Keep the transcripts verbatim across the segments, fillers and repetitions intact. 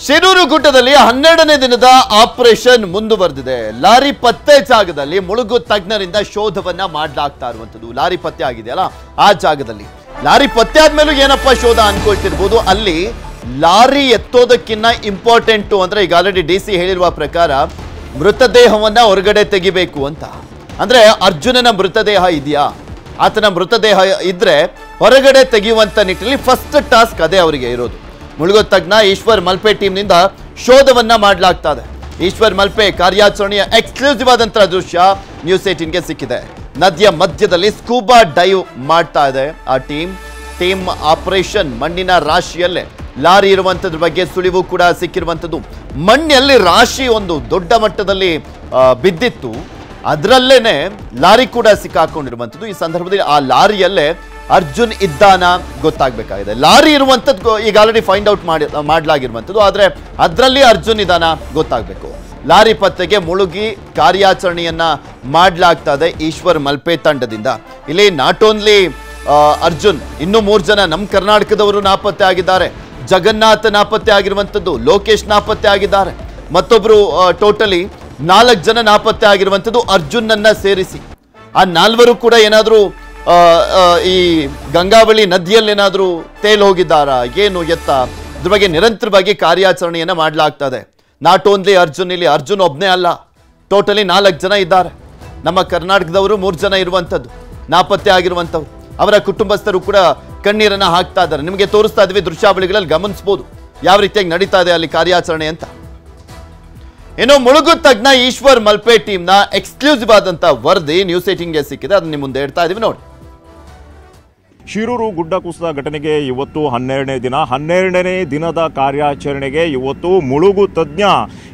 ಶಿರೂರು ಗುಡ್ಡದಲ್ಲಿ ಹನ್ನೆರಡನೇ ದಿನದ ಆಪರೇಷನ್ ಮುಂದುವರೆದಿದೆ. ಲಾರಿ ಪತ್ತೆ ಜಾಗದಲ್ಲಿ ಮುಳುಗು ತಜ್ಞರಿಂದ ಶೋಧವನ್ನ ಮಾಡಲಾಗ್ತಾ ಇರುವಂತದ್ದು. ಲಾರಿ ಪತ್ತೆ ಆಗಿದೆಯಲ್ಲ ಆ ಜಾಗದಲ್ಲಿ ಲಾರಿ ಪತ್ತೆ ಆದ್ಮೇಲೂ ಏನಪ್ಪಾ ಶೋಧ ಅನ್ಕೊಳ್ತಿರ್ಬೋದು. ಅಲ್ಲಿ ಲಾರಿ ಎತ್ತೋದಕ್ಕಿಂತ ಇಂಪಾರ್ಟೆಂಟು ಅಂದ್ರೆ ಈಗ ಆಲ್ರೆಡಿ ಡಿ ಸಿ ಹೇಳಿರುವ ಪ್ರಕಾರ ಮೃತದೇಹವನ್ನ ಹೊರಗಡೆ ತೆಗಿಬೇಕು ಅಂತ. ಅಂದ್ರೆ ಅರ್ಜುನನ ಮೃತದೇಹ ಇದೆಯಾ, ಆತನ ಮೃತದೇಹ ಇದ್ರೆ ಹೊರಗಡೆ ತೆಗೆಯುವಂತ ನಿಟ್ಟಿನಲ್ಲಿ ಫಸ್ಟ್ ಟಾಸ್ಕ್ ಅದೇ ಅವರಿಗೆ ಇರೋದು. ಮುಳುಗು ತಜ್ಞ ಈಶ್ವರ್ ಮಲ್ಪೆ ಟೀಮ್ ನಿಂದ ಶೋಧವನ್ನ ಮಾಡಲಾಗ್ತಾ ಇದೆ. ಈಶ್ವರ್ ಮಲ್ಪೆ ಕಾರ್ಯಾಚರಣೆಯ ಎಕ್ಸ್ಕ್ಲೂಸಿವ್ ಆದಂತಹ ದೃಶ್ಯ ನ್ಯೂಸ್ ಏಟೀನ್ ಗೆ ಸಿಕ್ಕಿದೆ. ನದಿಯ ಮಧ್ಯದಲ್ಲಿ ಸ್ಕೂಬಾ ಡೈವ್ ಮಾಡ್ತಾ ಇದೆ ಆ ಟೀಮ್. ಟೀಮ್ ಆಪರೇಷನ್ ಮಣ್ಣಿನ ರಾಶಿಯಲ್ಲೇ ಲಾರಿ ಇರುವಂತದ್ರ ಬಗ್ಗೆ ಸುಳಿವು ಕೂಡ ಸಿಕ್ಕಿರುವಂತದ್ದು. ಮಣ್ಣಲ್ಲಿ ರಾಶಿ ಒಂದು ದೊಡ್ಡ ಮಟ್ಟದಲ್ಲಿ ಬಿದ್ದಿತ್ತು, ಅದರಲ್ಲೇನೆ ಲಾರಿ ಕೂಡ ಸಿಕ್ಕಾಕೊಂಡಿರುವಂತದ್ದು. ಈ ಸಂದರ್ಭದಲ್ಲಿ ಆ ಲಾರಿಯಲ್ಲೇ ಅರ್ಜುನ್ ಇದ್ದಾನ ಗೊತ್ತಾಗಬೇಕಾಗಿದೆ. ಲಾರಿ ಇರುವಂತದ್ದು ಈಗ ಆಲ್ರೆಡಿ ಫೈಂಡ್ ಔಟ್ ಮಾಡಿ ಮಾಡಲಾಗಿರುವಂತದ್ದು, ಆದ್ರೆ ಅದರಲ್ಲಿ ಅರ್ಜುನ್ ಇದ್ದಾನ ಗೊತ್ತಾಗಬೇಕು. ಲಾರಿ ಪತ್ತೆಗೆ ಮುಳುಗಿ ಕಾರ್ಯಾಚರಣೆಯನ್ನ ಮಾಡಲಾಗ್ತಾ ಇದೆ ಈಶ್ವರ್ ಮಲ್ಪೆ ತಂಡದಿಂದ. ಇಲ್ಲಿ ನಾಟ್ ಓನ್ಲಿ ಅರ್ಜುನ್, ಇನ್ನು ಮೂರು ಜನ ನಮ್ಮ ಕರ್ನಾಟಕದವರು ನಾಪತ್ತೆ ಆಗಿದ್ದಾರೆ. ಜಗನ್ನಾಥ್ ನಾಪತ್ತೆ ಆಗಿರುವಂತದ್ದು, ಲೋಕೇಶ್ ನಾಪತ್ತೆ ಆಗಿದ್ದಾರೆ, ಮತ್ತೊಬ್ರು ಟೋಟಲಿ ನಾಲ್ಕು ಜನ ನಾಪತ್ತೆ ಆಗಿರುವಂತದ್ದು ಅರ್ಜುನ್ನನ್ನ ಸೇರಿಸಿ. ಆ ನಾಲ್ವರು ಕೂಡ ಏನಾದ್ರೂ ಈ ಗಂಗಾವಳಿ ನದಿಯಲ್ಲಿ ಏನಾದ್ರೂ ತೇಲ್ ಹೋಗಿದ್ದಾರಾ ಏನು ಎತ್ತ, ಇದ್ರ ಬಗ್ಗೆ ನಿರಂತರವಾಗಿ ಕಾರ್ಯಾಚರಣೆಯನ್ನ ಮಾಡಲಾಗ್ತಾ ಇದೆ. ನಾಟ್ ಓನ್ಲಿ ಅರ್ಜುನ್, ಇಲ್ಲಿ ಅರ್ಜುನ್ ಒಬ್ನೇ ಅಲ್ಲ, ಟೋಟಲಿ ನಾಲ್ಕು ಜನ ಇದ್ದಾರೆ. ನಮ್ಮ ಕರ್ನಾಟಕದವರು ಮೂರು ಜನ ಇರುವಂತದ್ದು ನಾಪತ್ತೆ ಆಗಿರುವಂತವ್ರು. ಅವರ ಕುಟುಂಬಸ್ಥರು ಕೂಡ ಕಣ್ಣೀರನ್ನ ಹಾಕ್ತಾ ಇದ್ದಾರೆ. ನಿಮಗೆ ತೋರಿಸ್ತಾ ಇದ್ವಿ ದೃಶ್ಯಾವಳಿಗಳಲ್ಲಿ, ಗಮನಿಸಬಹುದು ಯಾವ ರೀತಿಯಾಗಿ ನಡೀತಾ ಇದೆ ಅಲ್ಲಿ ಕಾರ್ಯಾಚರಣೆ ಅಂತ. ಇನ್ನು ಮುಳುಗು ತಜ್ಞ ಈಶ್ವರ್ ಮಲ್ಪೆ ಟೀಮ್ ನ ಎಕ್ಸ್ಕ್ಲೂಸಿವ್ ಆದಂತ ವರದಿ ನ್ಯೂಸ್ ಏಟೀನ್ ಗೆ ಸಿಕ್ಕಿದೆ. ಅದನ್ನ ನಿಮ್ಮ ಮುಂದೆ ಇಡ್ತಾ ಇದೀವಿ ನೋಡಿ. ಶಿರೂರು ಗುಡ್ಡ ಕುಸಿದ ಘಟನೆಗೆ ಇವತ್ತು ಹನ್ನೆರಡನೇ ದಿನ. ಹನ್ನೆರಡನೇ ದಿನದ ಕಾರ್ಯಾಚರಣೆಗೆ ಇವತ್ತು ಮುಳುಗು ತಜ್ಞ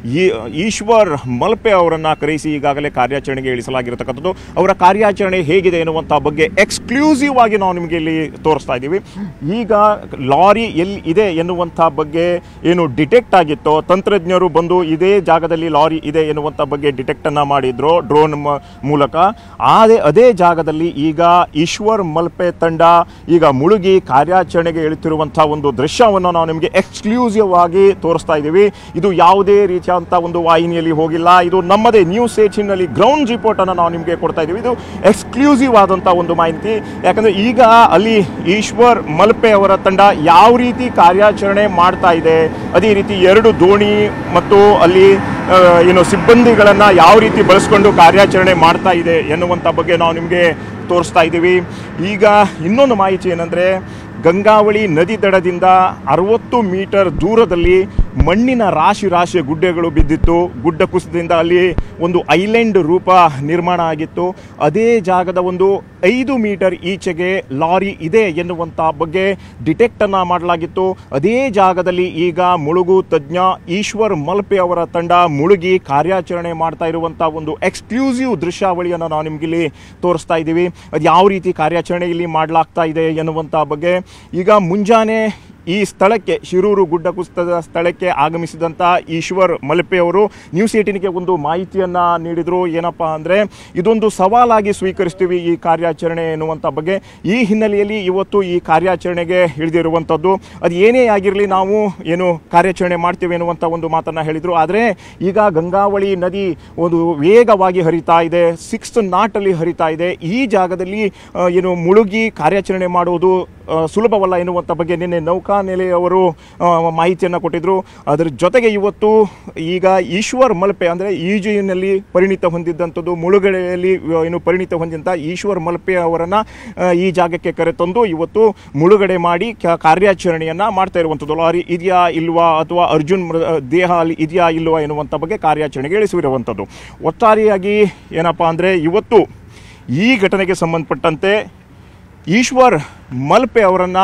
ಈಶ್ವರ್ ಮಲ್ಪೆ ಅವರನ್ನು ಕರೆಸಿ ಈಗಾಗಲೇ ಕಾರ್ಯಾಚರಣೆಗೆ ಇಳಿಸಲಾಗಿರತಕ್ಕಂಥದ್ದು. ಅವರ ಕಾರ್ಯಾಚರಣೆ ಹೇಗಿದೆ ಎನ್ನುವಂಥ ಬಗ್ಗೆ ಎಕ್ಸ್ಕ್ಲೂಸಿವ್ ಆಗಿ ನಾವು ನಿಮಗೆ ಇಲ್ಲಿ ತೋರಿಸ್ತಾ ಇದ್ದೀವಿ. ಈಗ ಲಾರಿ ಎಲ್ಲಿ ಇದೆ ಎನ್ನುವಂಥ ಬಗ್ಗೆ ಏನು ಡಿಟೆಕ್ಟ್ ಆಗಿತ್ತೋ, ತಂತ್ರಜ್ಞರು ಬಂದು ಇದೇ ಜಾಗದಲ್ಲಿ ಲಾರಿ ಇದೆ ಎನ್ನುವಂಥ ಬಗ್ಗೆ ಡಿಟೆಕ್ಟನ್ನು ಮಾಡಿದ್ರು ಡ್ರೋನ್ ಮೂಲಕ. ಅದೇ ಅದೇ ಜಾಗದಲ್ಲಿ ಈಗ ಈಶ್ವರ್ ಮಲ್ಪೆ ತಂಡ ಈಗ ಮುಳುಗಿ ಕಾರ್ಯಾಚರಣೆಗೆ ಇಳುತ್ತಿರುವಂತಹ ಒಂದು ದೃಶ್ಯವನ್ನು ನಾವು ನಿಮಗೆ ಎಕ್ಸ್ಕ್ಲೂಸಿವ್ ಆಗಿ ತೋರಿಸ್ತಾ ಇದ್ದೀವಿ. ಇದು ಯಾವುದೇ ರೀತಿಯಾದಂಥ ಒಂದು ವಾಹಿನಿಯಲ್ಲಿ ಹೋಗಿಲ್ಲ, ಇದು ನಮ್ಮದೇ ನ್ಯೂಸ್ ಏಟೀನ್ನಲ್ಲಿ ಗ್ರೌಂಡ್ ರಿಪೋರ್ಟ್ ಅನ್ನು ನಾವು ನಿಮಗೆ ಕೊಡ್ತಾ ಇದ್ದೀವಿ. ಇದು ಎಕ್ಸ್ಕ್ಲೂಸಿವ್ ಆದಂಥ ಒಂದು ಮಾಹಿತಿ. ಯಾಕಂದರೆ ಈಗ ಅಲ್ಲಿ ಈಶ್ವರ್ ಮಲ್ಪೆ ಅವರ ತಂಡ ಯಾವ ರೀತಿ ಕಾರ್ಯಾಚರಣೆ ಮಾಡ್ತಾ ಇದೆ, ಅದೇ ರೀತಿ ಎರಡು ದೋಣಿ ಮತ್ತು ಅಲ್ಲಿ ಏನು ಸಿಬ್ಬಂದಿಗಳನ್ನು ಯಾವ ರೀತಿ ಬಳಸ್ಕೊಂಡು ಕಾರ್ಯಾಚರಣೆ ಮಾಡ್ತಾ ಇದೆ ಎನ್ನುವಂಥ ಬಗ್ಗೆ ನಾವು ನಿಮಗೆ ತೋರಿಸ್ತಾ ಇದ್ದೀವಿ. ಈಗ ಇನ್ನೊಂದು ಮಾಹಿತಿ ಏನಂದರೆ, ಗಂಗಾವಳಿ ನದಿ ದಡದಿಂದ ಅರವತ್ತು ಮೀಟರ್ ದೂರದಲ್ಲಿ ಮಣ್ಣಿನ ರಾಶಿ ರಾಶಿ ಗುಡ್ಡೆಗಳು ಬಿದ್ದಿತ್ತು. ಗುಡ್ಡ ಕುಸಿತದಿಂದ ಅಲ್ಲಿ ಒಂದು ಐಲ್ಯಾಂಡ್ ರೂಪ ನಿರ್ಮಾಣ ಆಗಿತ್ತು. ಅದೇ ಜಾಗದ ಒಂದು ಐದು ಮೀಟರ್ ಈಚೆಗೆ ಲಾರಿ ಇದೆ ಎನ್ನುವಂಥ ಬಗ್ಗೆ ಡಿಟೆಕ್ಟನ್ನು ಮಾಡಲಾಗಿತ್ತು. ಅದೇ ಜಾಗದಲ್ಲಿ ಈಗ ಮುಳುಗು ತಜ್ಞ ಈಶ್ವರ್ ಮಲ್ಪೆ ಅವರ ತಂಡ ಮುಳುಗಿ ಕಾರ್ಯಾಚರಣೆ ಮಾಡ್ತಾ ಇರುವಂಥ ಒಂದು ಎಕ್ಸ್ಕ್ಲೂಸಿವ್ ದೃಶ್ಯಾವಳಿಯನ್ನು ನಾವು ನಿಮಗಿಲ್ಲಿ ತೋರಿಸ್ತಾ ಇದ್ದೀವಿ. ಅದು ಯಾವ ರೀತಿ ಕಾರ್ಯಾಚರಣೆ ಇಲ್ಲಿ ಮಾಡಲಾಗ್ತಾ ಇದೆ ಎನ್ನುವಂಥ ಬಗ್ಗೆ ಈಗ ಮುಂಜಾನೆ ಈ ಸ್ಥಳಕ್ಕೆ, ಶಿರೂರು ಗುಡ್ಡ ಕುಸಿತದ ಸ್ಥಳಕ್ಕೆ ಆಗಮಿಸಿದಂಥ ಈಶ್ವರ್ ಮಲ್ಪೆ ಅವರು ನ್ಯೂಸ್ ಏಟೀನ್ಗೆ ಒಂದು ಮಾಹಿತಿಯನ್ನು ನೀಡಿದರು. ಏನಪ್ಪ ಅಂದರೆ, ಇದೊಂದು ಸವಾಲಾಗಿ ಸ್ವೀಕರಿಸ್ತೀವಿ ಈ ಕಾರ್ಯಾಚರಣೆ ಎನ್ನುವಂಥ ಬಗ್ಗೆ. ಈ ಹಿನ್ನೆಲೆಯಲ್ಲಿ ಇವತ್ತು ಈ ಕಾರ್ಯಾಚರಣೆಗೆ ಇಳಿದಿರುವಂಥದ್ದು. ಅದು ಏನೇ ಆಗಿರಲಿ ನಾವು ಏನು ಕಾರ್ಯಾಚರಣೆ ಮಾಡ್ತೀವಿ ಎನ್ನುವಂಥ ಒಂದು ಮಾತನ್ನು ಹೇಳಿದರು. ಆದರೆ ಈಗ ಗಂಗಾವಳಿ ನದಿ ಒಂದು ವೇಗವಾಗಿ ಹರಿತಾ ಇದೆ, ಸಿಕ್ಸ್ ನಾಟಲ್ಲಿ ಹರಿತಾ ಇದೆ. ಈ ಜಾಗದಲ್ಲಿ ಏನು ಮುಳುಗಿ ಕಾರ್ಯಾಚರಣೆ ಮಾಡುವುದು ಸುಲಭವಲ್ಲ ಎನ್ನುವಂಥ ಬಗ್ಗೆ ನಿನ್ನೆ ನೌಕಾನೆಲೆಯವರು ಮಾಹಿತಿಯನ್ನು ಕೊಟ್ಟಿದ್ದರು. ಅದರ ಜೊತೆಗೆ ಇವತ್ತು ಈಗ ಈಶ್ವರ್ ಮಲ್ಪೆ ಅಂದರೆ ಈಜಿನಲ್ಲಿ ಪರಿಣಿತ ಹೊಂದಿದ್ದಂಥದ್ದು, ಮುಳುಗಡೆಯಲ್ಲಿ ಏನು ಪರಿಣಿತ ಹೊಂದಿದಂಥ ಈಶ್ವರ್ ಮಲ್ಪೆ ಅವರನ್ನು ಈ ಜಾಗಕ್ಕೆ ಕರೆತಂದು ಇವತ್ತು ಮುಳುಗಡೆ ಮಾಡಿ ಕಾರ್ಯಾಚರಣೆಯನ್ನು ಮಾಡ್ತಾ ಇರುವಂಥದ್ದು. ಲಾರಿ ಇದೆಯಾ ಇಲ್ವಾ ಅಥವಾ ಅರ್ಜುನ್ ದೇಹ ಅಲ್ಲಿ ಇದೆಯಾ ಇಲ್ವಾ ಎನ್ನುವಂಥ ಬಗ್ಗೆ ಕಾರ್ಯಾಚರಣೆಗೆ ಇಳಿಸಿರುವಂಥದ್ದು. ಒಟ್ಟಾರೆಯಾಗಿ ಏನಪ್ಪ ಅಂದರೆ, ಇವತ್ತು ಈ ಘಟನೆಗೆ ಸಂಬಂಧಪಟ್ಟಂತೆ ಈಶ್ವರ್ ಮಲ್ಪೆ ಅವರನ್ನು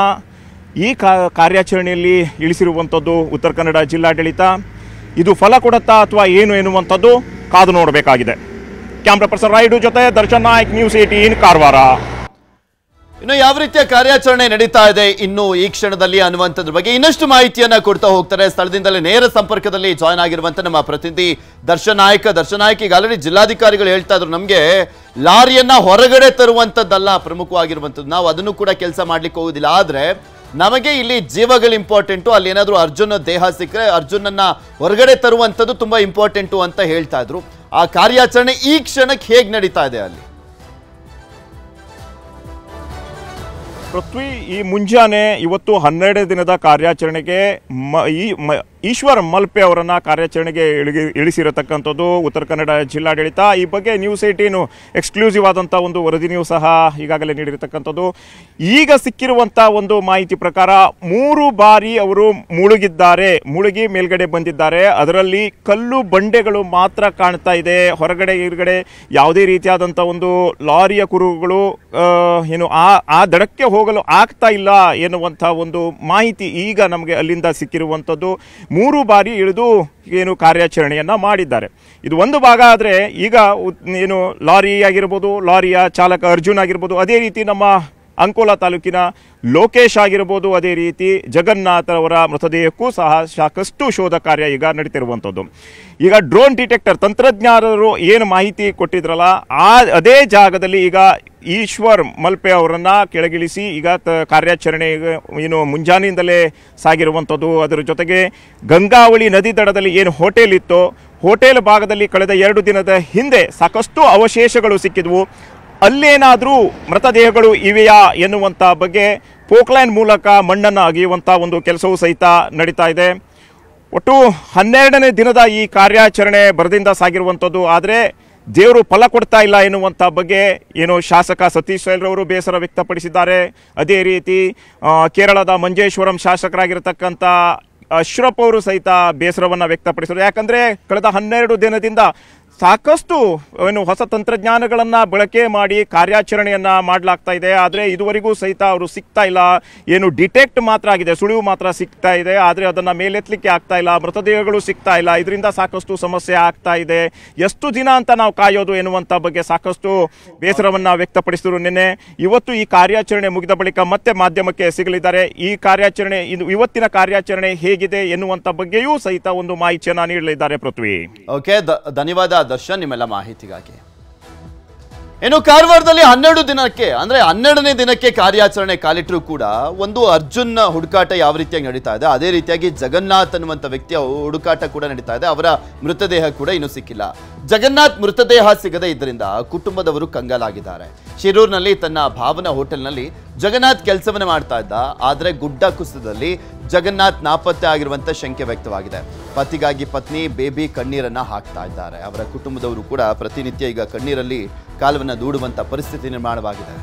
ಈ ಕಾರ್ಯಾಚರಣೆಯಲ್ಲಿ ಇಳಿಸಿರುವಂಥದ್ದು ಉತ್ತರ ಕನ್ನಡ ಜಿಲ್ಲಾಡಳಿತ. ಇದು ಫಲ ಕೊಡುತ್ತಾ ಅಥವಾ ಏನು ಎನ್ನುವಂಥದ್ದು ಕಾದು ನೋಡಬೇಕಾಗಿದೆ. ಕ್ಯಾಮ್ರಾ ಪರ್ಸನ್ ರಾಯ್ಡು ಜೊತೆ ದರ್ಶನ್ ನಾಯ್ಕ್, ನ್ಯೂಸ್ ಏಟೀನ್, ಕಾರವಾರ. ಇನ್ನು ಯಾವ ರೀತಿಯ ಕಾರ್ಯಾಚರಣೆ ನಡೀತಾ ಇದೆ ಇನ್ನು ಈ ಕ್ಷಣದಲ್ಲಿ ಅನ್ನುವಂಥದ್ರ ಬಗ್ಗೆ ಇನ್ನಷ್ಟು ಮಾಹಿತಿಯನ್ನ ಕೊಡ್ತಾ ಹೋಗ್ತಾರೆ. ಸ್ಥಳದಿಂದಲೇ ನೇರ ಸಂಪರ್ಕದಲ್ಲಿ ಜಾಯ್ನ್ ಆಗಿರುವಂತ ನಮ್ಮ ಪ್ರತಿನಿಧಿ ದರ್ಶನ್ ನಾಯ್ಕ. ದರ್ಶನ್ ನಾಯ್ಕ, ಈಗ ಆಲ್ರೆಡಿ ಜಿಲ್ಲಾಧಿಕಾರಿಗಳು ಹೇಳ್ತಾ ಇದ್ರು ನಮಗೆ ಲಾರಿಯನ್ನ ಹೊರಗಡೆ ತರುವಂತದ್ದಲ್ಲ ಪ್ರಮುಖವಾಗಿರುವಂತದ್ದು, ನಾವು ಅದನ್ನು ಕೂಡ ಕೆಲಸ ಮಾಡ್ಲಿಕ್ಕೆ ಹೋಗುದಿಲ್ಲ, ಆದ್ರೆ ನಮಗೆ ಇಲ್ಲಿ ಜೀವಗಳು ಇಂಪಾರ್ಟೆಂಟು, ಅಲ್ಲಿ ಏನಾದರೂ ಅರ್ಜುನ ದೇಹ ಸಿಕ್ಕರೆ ಅರ್ಜುನನ್ನ ಹೊರಗಡೆ ತರುವಂಥದ್ದು ತುಂಬಾ ಇಂಪಾರ್ಟೆಂಟು ಅಂತ ಹೇಳ್ತಾ ಇದ್ರು. ಆ ಕಾರ್ಯಾಚರಣೆ ಈ ಕ್ಷಣಕ್ಕೆ ಹೇಗೆ ನಡೀತಾ ಇದೆ ಅಲ್ಲಿ? ಪೃಥ್ವಿ, ಈ ಮುಂಜಾನೆ ಇವತ್ತು ಹನ್ನೆರಡು ದಿನದ ಕಾರ್ಯಾಚರಣೆಗೆ ಮ ಈ ಮ ಈಶ್ವರ್ ಮಲ್ಪೆ ಅವರನ್ನ ಕಾರ್ಯಾಚರಣೆಗೆ ಇಳಿಗಿ ಇಳಿಸಿರತಕ್ಕಂಥದ್ದು ಉತ್ತರ ಕನ್ನಡ ಜಿಲ್ಲಾಡಳಿತ. ಈ ಬಗ್ಗೆ ನ್ಯೂಸ್ ಏಟೀನು ಎಕ್ಸ್ಕ್ಲೂಸಿವ್ ಆದಂಥ ಒಂದು ವರದಿಯೂ ಸಹ ಈಗಾಗಲೇ ನೀಡಿರತಕ್ಕಂಥದ್ದು. ಈಗ ಸಿಕ್ಕಿರುವಂಥ ಒಂದು ಮಾಹಿತಿ ಪ್ರಕಾರ ಮೂರು ಬಾರಿ ಅವರು ಮುಳುಗಿದ್ದಾರೆ, ಮುಳುಗಿ ಮೇಲ್ಗಡೆ ಬಂದಿದ್ದಾರೆ. ಅದರಲ್ಲಿ ಕಲ್ಲು ಬಂಡೆಗಳು ಮಾತ್ರ ಕಾಣ್ತಾ ಇದೆ, ಹೊರಗಡೆ ಇರುಗಡೆ ಯಾವುದೇ ರೀತಿಯಾದಂಥ ಒಂದು ಲಾರಿಯ ಕುರುಹುಗಳು ಏನು ಆ ಆ ದಡಕ್ಕೆ ಹೋಗಲು ಆಗ್ತಾ ಇಲ್ಲ ಎನ್ನುವಂಥ ಒಂದು ಮಾಹಿತಿ ಈಗ ನಮಗೆ ಅಲ್ಲಿಂದ ಸಿಕ್ಕಿರುವಂಥದ್ದು. ಮೂರು ಬಾರಿ ಇಳಿದು ಏನು ಕಾರ್ಯಾಚರಣೆಯನ್ನ ಮಾಡಿದ್ದಾರೆ. ಇದು ಒಂದು ಭಾಗ ಆದರೆ ಈಗ ಏನು ಲಾರಿ ಆಗಿರ್ಬೋದು, ಲಾರಿಯ ಚಾಲಕ ಅರ್ಜುನ್ ಆಗಿರ್ಬೋದು, ಅದೇ ರೀತಿ ನಮ್ಮ ಅಂಕೋಲಾ ತಾಲೂಕಿನ ಲೋಕೇಶ್ ಆಗಿರ್ಬೋದು, ಅದೇ ರೀತಿ ಜಗನ್ನಾಥ್ ಅವರ ಮೃತದೇಹಕ್ಕೂ ಸಹ ಸಾಕಷ್ಟು ಶೋಧ ಕಾರ್ಯ ಈಗ ನಡೀತಿರುವಂಥದ್ದು. ಈಗ ಡ್ರೋನ್ ಡಿಟೆಕ್ಟರ್ ತಂತ್ರಜ್ಞಾನರು ಏನು ಮಾಹಿತಿ ಕೊಟ್ಟಿದ್ರಲ್ಲ, ಆ ಅದೇ ಜಾಗದಲ್ಲಿ ಈಗ ಈಶ್ವರ್ ಮಲ್ಪೆ ಅವರನ್ನ ಕೆಳಗಿಳಿಸಿ ಈಗ ಕಾರ್ಯಾಚರಣೆ ಏನು ಮುಂಜಾನೆಯಿಂದಲೇ ಸಾಗಿರುವಂಥದ್ದು. ಅದರ ಜೊತೆಗೆ ಗಂಗಾವಳಿ ನದಿ ದಡದಲ್ಲಿ ಏನು ಹೋಟೆಲ್ ಇತ್ತೋ, ಹೋಟೆಲ್ ಭಾಗದಲ್ಲಿ ಕಳೆದ ಎರಡು ದಿನದ ಹಿಂದೆ ಸಾಕಷ್ಟು ಅವಶೇಷಗಳು ಸಿಕ್ಕಿದ್ವು. ಅಲ್ಲೇನಾದರೂ ಮೃತದೇಹಗಳು ಇವೆಯಾ ಎನ್ನುವಂಥ ಬಗ್ಗೆ ಪೋಕ್ಲೈನ್ ಮೂಲಕ ಮಣ್ಣನ್ನು ಅಗೆಯುವಂಥ ಒಂದು ಕೆಲಸವೂ ಸಹಿತ ನಡೀತಾ ಇದೆ. ಒಟ್ಟು ಹನ್ನೆರಡನೇ ದಿನದ ಈ ಕಾರ್ಯಾಚರಣೆ ಬರದಿಂದ ಸಾಗಿರುವಂಥದ್ದು. ಆದರೆ ದೇವರು ಫಲ ಕೊಡ್ತಾ ಇಲ್ಲ ಎನ್ನುವಂಥ ಬಗ್ಗೆ ಏನು ಶಾಸಕ ಸತೀಶ್ ರವರು ಬೇಸರ ವ್ಯಕ್ತಪಡಿಸಿದ್ದಾರೆ. ಅದೇ ರೀತಿ ಕೇರಳದ ಮಂಜೇಶ್ವರಂ ಶಾಸಕರಾಗಿರ್ತಕ್ಕಂಥ ಅಶ್ರಫ್ ಅವರು ಸಹಿತ ಬೇಸರವನ್ನು ವ್ಯಕ್ತಪಡಿಸಿದರು. ಯಾಕಂದರೆ ಕಳೆದ ಹನ್ನೆರಡು ದಿನದಿಂದ ಸಾಕಷ್ಟು ಏನು ಹೊಸ ತಂತ್ರಜ್ಞಾನಗಳನ್ನು ಬಳಕೆ ಮಾಡಿ ಕಾರ್ಯಾಚರಣೆಯನ್ನು ಮಾಡಲಾಗ್ತಾ ಇದೆ. ಆದರೆ ಇದುವರೆಗೂ ಸಹಿತ ಅವರು ಸಿಗ್ತಾ ಇಲ್ಲ. ಏನು ಡಿಟೆಕ್ಟ್ ಮಾತ್ರ ಆಗಿದೆ, ಸುಳಿವು ಮಾತ್ರ ಸಿಗ್ತಾ ಇದೆ, ಆದರೆ ಅದನ್ನು ಮೇಲೆತ್ತಲಿಕ್ಕೆ ಆಗ್ತಾ ಇಲ್ಲ, ಮೃತದೇಹಗಳು ಸಿಗ್ತಾ ಇಲ್ಲ. ಇದರಿಂದ ಸಾಕಷ್ಟು ಸಮಸ್ಯೆ ಆಗ್ತಾ ಇದೆ. ಎಷ್ಟು ದಿನ ಅಂತ ನಾವು ಕಾಯೋದು ಎನ್ನುವಂಥ ಬಗ್ಗೆ ಸಾಕಷ್ಟು ಬೇಸರವನ್ನು ವ್ಯಕ್ತಪಡಿಸಿದರು ನಿನ್ನೆ. ಇವತ್ತು ಈ ಕಾರ್ಯಾಚರಣೆ ಮುಗಿದ ಬಳಿಕ ಮತ್ತೆ ಮಾಧ್ಯಮಕ್ಕೆ ಸಿಗಲಿದ್ದಾರೆ. ಈ ಕಾರ್ಯಾಚರಣೆ ಇದು ಇವತ್ತಿನ ಕಾರ್ಯಾಚರಣೆ ಹೇಗಿದೆ ಎನ್ನುವಂಥ ಬಗ್ಗೆಯೂ ಸಹಿತ ಒಂದು ಮಾಹಿತಿಯನ್ನು ನೀಡಲಿದ್ದಾರೆ. ಪೃಥ್ವಿ, ಓಕೆ, ಧನ್ಯವಾದ ದರ್ಶನ್ ನಿಮ್ಮೆಲ್ಲ ಮಾಹಿತಿಗಾಗಿ. ಇನ್ನು ಕಾರವಾರದಲ್ಲಿ ಹನ್ನೆರಡು ದಿನಕ್ಕೆ ಅಂದ್ರೆ ಹನ್ನೆರಡನೇ ದಿನಕ್ಕೆ ಕಾರ್ಯಾಚರಣೆ ಕಾಲಿಟ್ಟರು ಕೂಡ ಒಂದು ಅರ್ಜುನ್ ಹುಡುಕಾಟ ಯಾವ ರೀತಿಯಾಗಿ ನಡೀತಾ ಇದೆ, ಅದೇ ರೀತಿಯಾಗಿ ಜಗನ್ನಾಥ್ ಅನ್ನುವಂಥ ವ್ಯಕ್ತಿಯ ಹುಡುಕಾಟ ಕೂಡ ನಡೀತಾ ಇದೆ. ಅವರ ಮೃತದೇಹ ಕೂಡ ಇನ್ನೂ ಸಿಕ್ಕಿಲ್ಲ. ಜಗನ್ನಾಥ್ ಮೃತದೇಹ ಸಿಗದೇ ಇದ್ದರಿಂದ ಕುಟುಂಬದವರು ಕಂಗಾಲಾಗಿದ್ದಾರೆ. ಶಿರೂರಿನಲ್ಲಿ ತನ್ನ ಭಾವನಾ ಹೋಟೆಲ್ನಲ್ಲಿ ಜಗನ್ನಾಥ್ ಕೆಲಸವನ್ನ ಮಾಡ್ತಾ ಇದ್ದ. ಆದರೆ ಗುಡ್ಡ ಕುಸಿತದಲ್ಲಿ ಜಗನ್ನಾಥ್ ನಾಪತ್ತೆ ಆಗಿರುವಂತ ಶಂಕೆ ವ್ಯಕ್ತವಾಗಿದೆ. ಪತಿಗಾಗಿ ಪತ್ನಿ ಬೇಬಿ ಕಣ್ಣೀರನ್ನ ಹಾಕ್ತಾ ಇದ್ದಾರೆ. ಅವರ ಕುಟುಂಬದವರು ಕೂಡ ಪ್ರತಿನಿತ್ಯ ಈಗ ಕಣ್ಣೀರಲ್ಲಿ ಕಾಲವನ್ನ ದೂಡುವಂತ ಪರಿಸ್ಥಿತಿ ನಿರ್ಮಾಣವಾಗಿದೆ.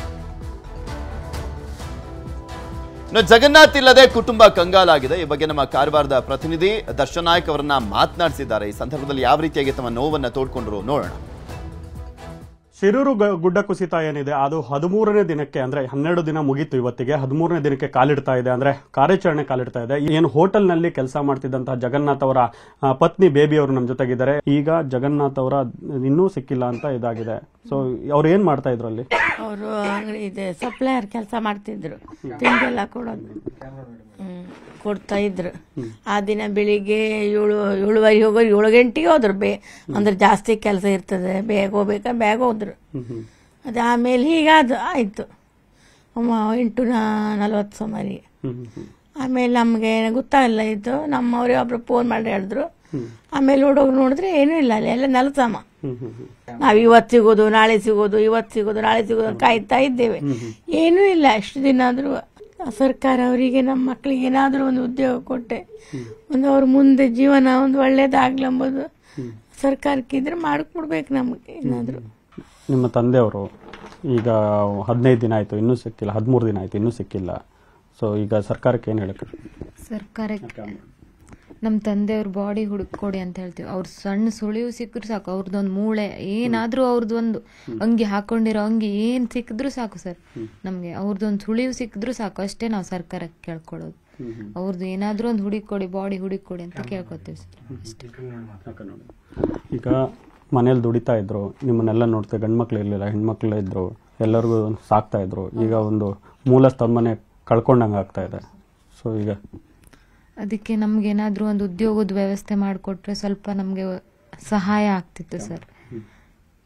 ಇನ್ನು ಜಗನ್ನಾಥ್ ಇಲ್ಲದೆ ಕುಟುಂಬ ಕಂಗಾಲಾಗಿದೆ. ಈ ಬಗ್ಗೆ ನಮ್ಮ ಕಾರವಾರದ ಪ್ರತಿನಿಧಿ ದರ್ಶನ್ ನಾಯಕ್ ಅವರನ್ನ ಮಾತನಾಡಿಸಿದ್ದಾರೆ. ಈ ಸಂದರ್ಭದಲ್ಲಿ ಯಾವ ರೀತಿಯಾಗಿ ತಮ್ಮ ನೋವನ್ನ ತೋಡ್ಕೊಂಡ್ರು ನೋಡೋಣ. ಶಿರೂರು ಗುಡ್ಡ ಕುಸಿತ ಏನಿದೆ ಅದು ಹದಿಮೂರನೇ ದಿನಕ್ಕೆ ಅಂದ್ರೆ ಹನ್ನೆರಡು ದಿನ ಮುಗೀತು, ಇವತ್ತಿಗೆ ಹದಿಮೂರನೇ ದಿನಕ್ಕೆ ಕಾಲಿಡ್ತಾ ಇದೆ. ಅಂದ್ರೆ ಕಾರ್ಯಾಚರಣೆ ಕಾಲಿಡ್ತಾ ಇದೆ. ಏನು ಹೋಟೆಲ್ ನಲ್ಲಿ ಕೆಲಸ ಮಾಡ್ತಿದ್ದಂತಹ ಜಗನ್ನಾಥ್ ಅವರ ಪತ್ನಿ ಬೇಬಿ ಅವರು ನಮ್ಮ ಜೊತೆಗಿದ್ದಾರೆ. ಈಗ ಜಗನ್ನಾಥ್ ಅವರ ಇನ್ನೂ ಸಿಕ್ಕಿಲ್ಲ ಅಂತ ಇದಾಗಿದೆ. ಸೊ ಅವ್ರು ಏನ್ ಮಾಡ್ತಾ ಇದ್ರು ಅಲ್ಲಿ? ಅವರು ಅಂಗಡಿ ಇದೆ, ಸಪ್ಲೈಯರ್ ಕೆಲಸ ಮಾಡ್ತಿದ್ರು, ತಿಂಡಿಯೆಲ್ಲ ಕೊಡೋದು ಕೊಡ್ತಾ ಇದ್ರು. ಆ ದಿನ ಬೆಳಿಗ್ಗೆ ಏಳು ಏಳುವರೆಗೆ ಹೋಗೋ ಏಳು ಗಂಟೆಗೆ ಹೋದ್ರು. ಬೇ ಅಂದ್ರೆ ಜಾಸ್ತಿ ಕೆಲಸ ಇರ್ತದೆ, ಬೇಗ ಹೋಗ್ಬೇಕಾ ಬೇಗ ಹೋದ್ರು. ಅದು ಆಮೇಲೆ ಹೀಗಾದ ಆಯ್ತು ಎಂಟು ನಲ್ವತ್ತು ಸುಮಾರಿಗೆ. ಆಮೇಲೆ ನಮ್ಗೆ ಗೊತ್ತಾಗಲ್ಲ ಇತ್ತು. ನಮ್ಮವ್ರೆ ಒಬ್ರು ಫೋನ್ ಮಾಡಿ ಹೇಳಿದ್ರು. ಆಮೇಲೆ ಹುಡುಗ ನೋಡಿದ್ರೆ ಏನೂ ಇಲ್ಲ, ಅಲ್ಲಿ ಎಲ್ಲ ನೆಲಸಮ. ನಾವ್ ಇವತ್ತು ಸಿಗೋದು ನಾಳೆ ಸಿಗೋದು ಇವತ್ತು ಸಿಗೋದು ನಾಳೆ ಸಿಗೋದು ಕಾಯ್ತಾ ಇದ್ದೇವೆ. ಏನೂ ಇಲ್ಲ. ಅಷ್ಟು ದಿನ ಆದ್ರೂ ಸರ್ಕಾರ ಅವರಿಗೆ ನಮ್ಮ ಮಕ್ಕಳಿಗೆ ಏನಾದ್ರೂ ಒಂದು ಉದ್ಯೋಗ ಕೊಟ್ಟೆ ಒಂದು ಅವ್ರ ಮುಂದೆ ಜೀವನ ಒಂದು ಒಳ್ಳೇದಾಗ್ಲಂಬೋದು ಸರ್ಕಾರಕ್ಕಿದ್ರೆ ಮಾಡಿಕೊಡ್ಬೇಕು ನಮ್ಗೆ ಏನಾದ್ರು. ನಿಮ್ಮ ತಂದೆಯವರು ಈಗ ಹದಿನೈದು ದಿನ ಆಯ್ತು, ಇನ್ನೂ ಸಿಕ್ಕಿಲ್ಲ. ಹದಿಮೂರು ದಿನ ಆಯ್ತು, ಇನ್ನೂ ಸಿಕ್ಕಿಲ್ಲ. ಸೊ ಈಗ ಸರ್ಕಾರಕ್ಕೆ ಏನು ಹೇಳಕ್ಕೆ? ಸರ್ಕಾರಕ್ಕೆ ನಮ್ಮ ತಂದೆಯವ್ರ ಬಾಡಿ ಹುಡುಕೊಡಿ ಅಂತ ಹೇಳ್ತೀವಿ. ಅವ್ರ ಸಣ್ಣ ಸುಳಿವು ಸಿಕ್ಕರು ಸಾಕು, ಅವ್ರದ್ದೊಂದು ಮೂಳೆ ಏನಾದ್ರೂ ಅವ್ರದ್ದೊಂದು ಅಂಗಿ ಹಾಕೊಂಡಿರೋ ಅಂಗಿ ಏನ್ ಸಿಕ್ಕಿದ್ರು ಸಾಕು ಸರ್ ನಮ್ಗೆ. ಅವ್ರದ್ದೊಂದು ಸುಳಿವು ಸಿಕ್ಕಿದ್ರು ಸಾಕು, ಅಷ್ಟೇ ನಾವು ಸರ್ಕಾರಕ್ಕೆ ಕೇಳ್ಕೊಳ್ಳೋದು. ಅವ್ರದ್ದು ಏನಾದ್ರೂ ಒಂದು ಹುಡುಕೊಡಿ, ಬಾಡಿ ಹುಡುಕೊಡಿ ಅಂತ ಕೇಳ್ಕೊತೀವಿ ಸರ್ ಅಷ್ಟೇ. ಈಗ ಮನೇಲಿ ದುಡಿತಾ ಇದ್ರು, ನಿಮ್ಮನ್ನೆಲ್ಲ ನೋಡ್ತೇವೆ, ಗಂಡು ಮಕ್ಳು ಇರ್ಲಿಲ್ಲ, ಹೆಣ್ಮಕ್ಳು ಇದ್ರು, ಎಲ್ಲರಿಗೂ ಸಾಕ್ತಾ ಇದ್ರು. ಈಗ ಒಂದು ಮೂಲ ಸ್ತಂಭನೆ ಕಳ್ಕೊಂಡಂಗೆ ಆಗ್ತಾ ಇದೆ. ಸೊ ಈಗ ಅದಕ್ಕೆ ನಮ್ಗೇನಾದ್ರೂ ಒಂದು ಉದ್ಯೋಗದ ವ್ಯವಸ್ಥೆ ಮಾಡಿಕೊಟ್ರೆ ಸ್ವಲ್ಪ ನಮಗೆ ಸಹಾಯ ಆಗ್ತಿತ್ತು ಸರ್.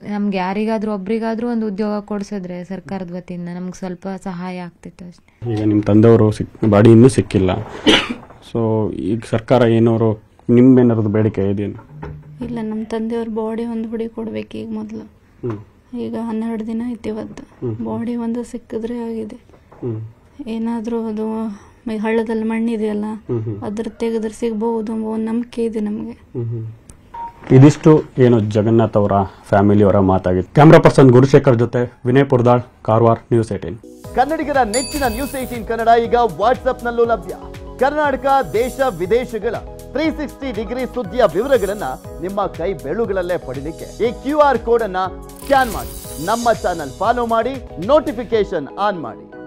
ನಮ್ಗೆ ಯಾರಿಗಾದ್ರೂ ಒಬ್ರಿಗಾದ್ರೂ ಒಂದು ಉದ್ಯೋಗ ಕೊಡ್ಸಿದ್ರೆ ಸರ್ಕಾರದ ವತಿಯಿಂದ ನಮ್ಗೆ ಸ್ವಲ್ಪ ಸಹಾಯ ಆಗ್ತಿತ್ತು ಅಷ್ಟೇ. ಈಗ ನಿಮ್ಮ ತಂದೆಯವರು ಸಿಕ್ ಬಾಡಿ ಇನ್ನೂ ಸಿಕ್ಕಿಲ್ಲ, ಸೊ ಈಗ ಸರ್ಕಾರ ಏನಾದ್ರು ನಿಮ್ಮೇನಾದ್ರು ಬೇಡಿಕೆ ಇದೇನು? ಇಲ್ಲ, ನಮ್ಮ ತಂದೆಯವ್ರ ಬಾಡಿ ಒಂದು ಹುಡಿ ಕೊಡ್ಬೇಕು ಈಗ ಮೊದಲು. ಈಗ ಹನ್ನೆರಡು ದಿನ ಆಯ್ತು ಇವತ್ತು. ಬಾಡಿ ಒಂದು ಸಿಕ್ಕಿದ್ರೆ ಆಗಿದೆ. ಏನಾದರೂ ಅದು ಹಳ್ಳದಲ್ಲಿ ಮಣ್ಣಿದೆಯಲ್ಲ ಅದ್ರ ತೆಗೆದ್ರೆ ಸಿಗ್ಬಹುದು ಎಂಬ ಒಂದು ನಂಬಿಕೆ ಇದೆ ನಮಗೆ. ಇದಿಷ್ಟು ಏನು ಜಗನ್ನಾಥ್ ಅವರ ಫ್ಯಾಮಿಲಿಯವರ ಮಾತಾಗಿತ್ತು. ಕ್ಯಾಮ್ರಾ ಪರ್ಸನ್ ಗುರುಶೇಖರ್ ಜೊತೆ ವಿನಯ್ ಪುರ್ದಾಳ್, ಕಾರವಾರ, ನ್ಯೂಸ್ ಏಟೀನ್. ಕನ್ನಡಿಗರ ನೆಚ್ಚಿನ ನ್ಯೂಸ್ ಏಟೀನ್ ಕನ್ನಡ ಈಗ ವಾಟ್ಸ್ಆಪ್ ನಲ್ಲೂ ಲಭ್ಯ. ಕರ್ನಾಟಕ, ದೇಶ ವಿದೇಶಗಳ ತ್ರೀ ಸಿಕ್ಸ್ಟಿ ಡಿಗ್ರಿ ಸುದ್ದಿಯ ವಿವರಗಳನ್ನ ನಿಮ್ಮ ಕೈ ಬೆಳುಗಳಲ್ಲೇ ಪಡಿಲಿಕ್ಕೆ ಈ ಕ್ಯೂ ಆರ್ ಕೋಡ್ ಅನ್ನ ಸ್ಕ್ಯಾನ್ ಮಾಡಿ, ನಮ್ಮ ಚಾನಲ್ ಫಾಲೋ ಮಾಡಿ, ನೋಟಿಫಿಕೇಶನ್ ಆನ್ ಮಾಡಿ.